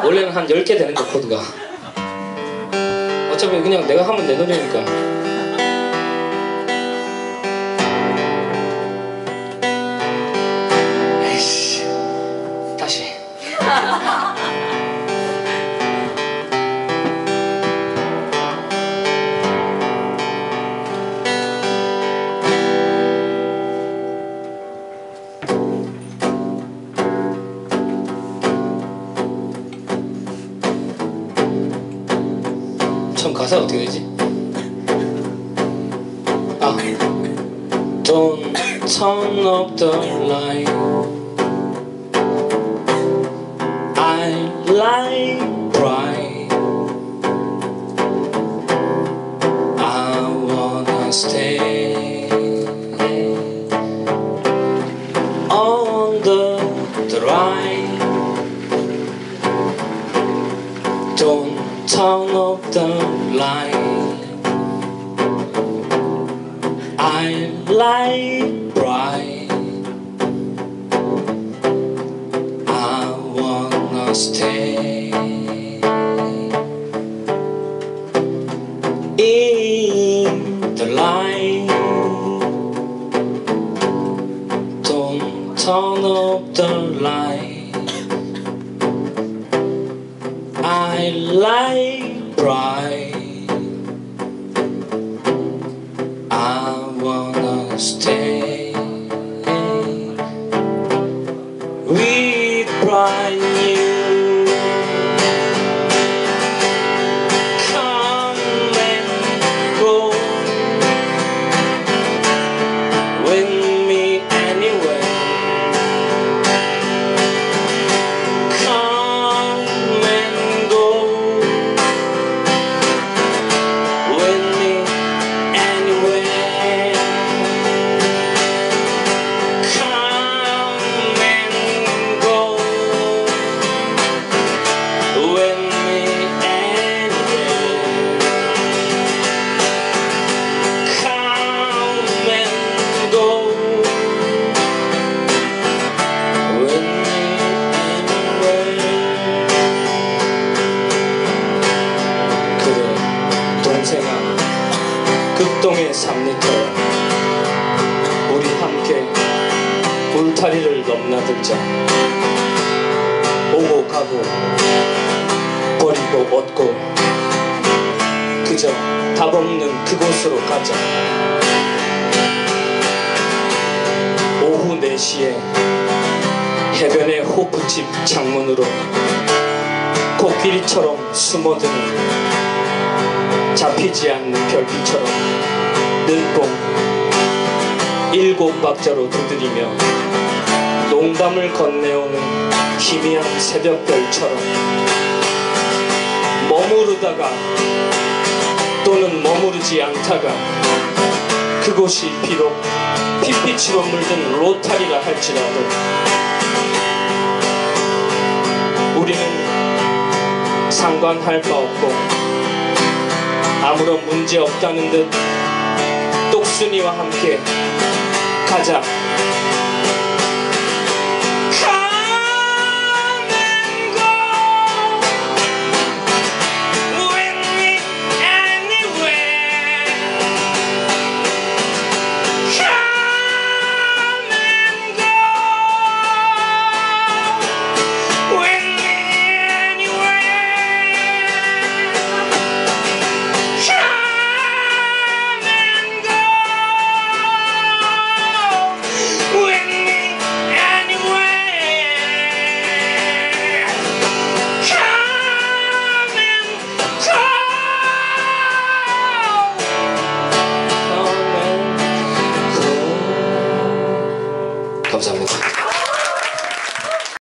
원래는 한 10개 되는데 코드가 어차피 그냥 내가 하면 내 노래니까. 에이씨 다시 처음 가사 어떻게 되지? 아, Don't turn up the light. I like bright. I wanna stay on the drive. Don't turn up the light. I like bright. I wanna stay in the light. Don't turn up the light. I like bright. I wanna stay with bright you. Come and go with me anyway. Come and go with me anyway. 극동의 3리터야. 우리 함께 울타리를 넘나들자. 오고 가고 버리고 얻고 그저 답 없는 그곳으로 가자. 오후 4시에 해변의 호프집 창문으로 코끼리처럼 숨어드는 잡히지 않는 별빛처럼 눈뽕 7박자로 두드리며 농담을 건네오는 희미한 새벽별처럼 머무르다가 또는 머무르지 않다가 그곳이 비록 핏빛으로 물든 로타리라 할지라도 우리는 상관할 바 없고 아무런 문제 없다는 듯 똑순이와 함께 가자.